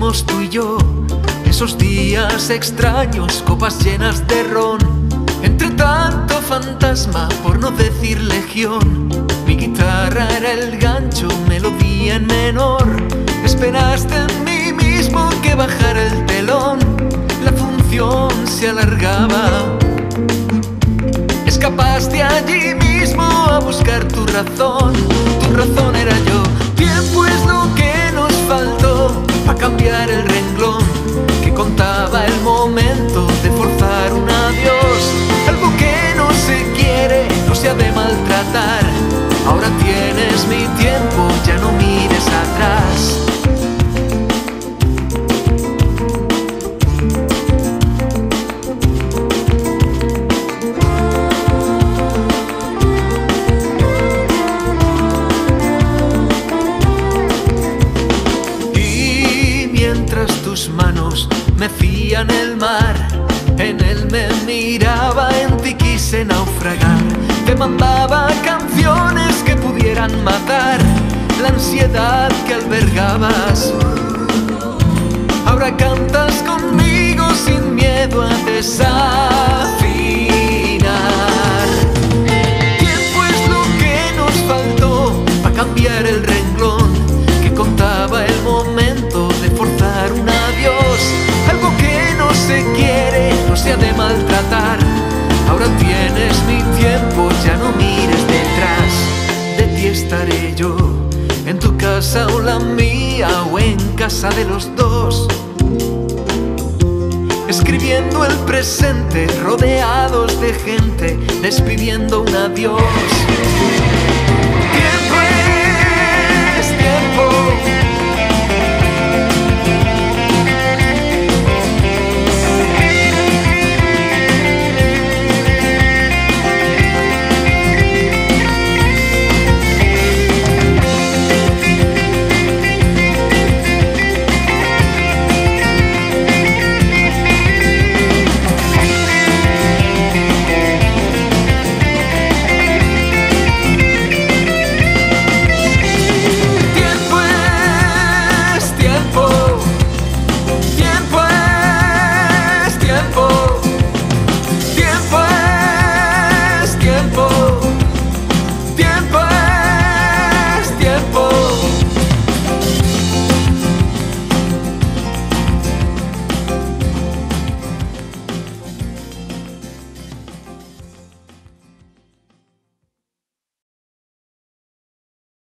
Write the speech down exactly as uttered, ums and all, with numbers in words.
vivimos tú y yo, esos días extraños, copas llenas de ron. Entre tanto fantasma, por no decir legión, mi guitarra era el gancho, melodía en menor. Esperaste en mí mismo que bajara el telón, la función se alargaba. Escapaste allí mismo a buscar tu razón, tu razón era yo. Tiempo es lo que nos faltó para cambiar el renglón, que contaba el momento de forzar un adiós. Algo que no se quiere, no se ha de maltratar. Ahora tienes mi tiempo, ya no mires atrás. Tus manos mecían el mar, en él me miraba, en ti quise naufragar. Te mandaba canciones que pudieran matar la ansiedad que albergabas. Ahora cantas conmigo sin miedo a desafinar. Tiempo es lo que nos faltó para cambiar el renglón, que contaba el momento de forzar un adiós. Algo que no se quiere, no se ha de maltratar. Ahora tienes mi tiempo, ya no mires detrás. De ti estaré yo, en tu casa o la mía, o en casa de los dos, escribiendo el presente, rodeados de gente, despidiendo un adiós.